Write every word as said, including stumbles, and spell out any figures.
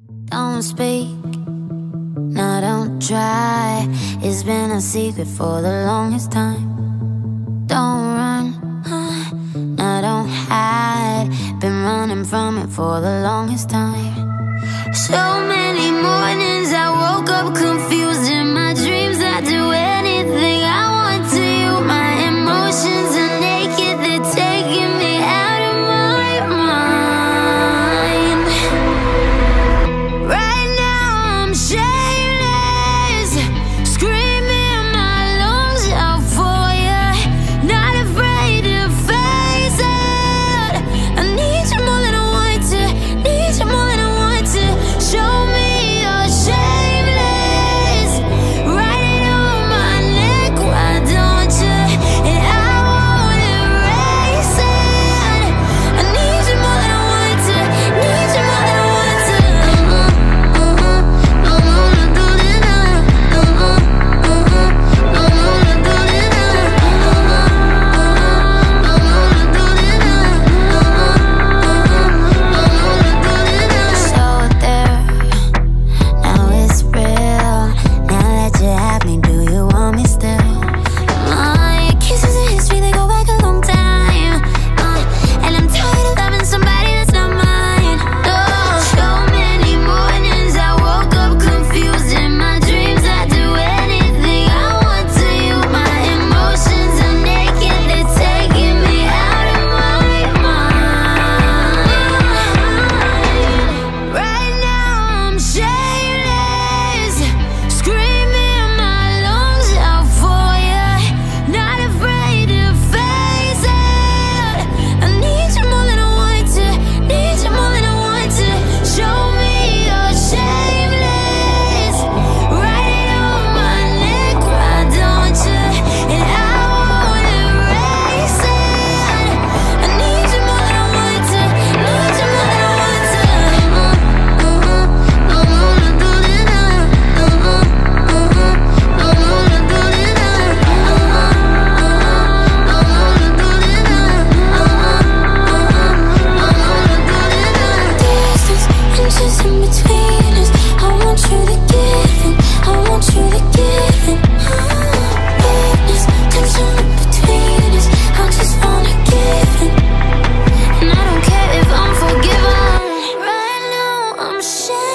Don't speak, no, don't try. It's been a secret for the longest time. Don't run, huh? No, don't hide. Been running from it for the longest time. So many mornings I woke up confused. In my dreams I do anything I want to you. My emotions are naked, they're taking me out of my mind. Right now I'm shameless, screaming my lungs out for you. Not afraid to face it. I need you more than I want to, need you more than I want to. Show me you're shameless. Write it on my neck, why don't you? And I won't erase it. I need you more than I want to, need you more than I want to. Uh-uh, uh-uh, don't wanna do this now. Uh-uh, uh-uh, don't wanna do this now. Uh-uh, uh-uh, don't wanna do this now. Uh-uh, uh-uh, don't wanna do this now. So there, now it's real. Now that you have me, do you want me still? My kisses and history, they go back a long time. Uh, and I'm tired of loving somebody that's not mine. Oh, so many mornings I woke up confused. In my dreams I do anything I want to you. My emotions are naked, they're taking me out of my mind. Right now I'm shameless, screaming my lungs out for you. Not afraid to face it. I need you more than I want to, need you more than I want to. Show me you're shameless. Write it on my neck, why don't you? And I won't erase it. I need you more than I want to, need you more than I want to. Uh-uh, uh-uh, don't wanna do this now. Uh-uh, uh-uh, don't wanna do this now. Uh-uh, uh-uh, don't wanna do this now. Uh-uh, uh-uh, don't wanna do this now. Distance, inches in between us. I want you to give in, I want you to give in. Weakness, tension in between us. I just wanna give in. And I don't care if I'm forgiven. Right now I'm shaking.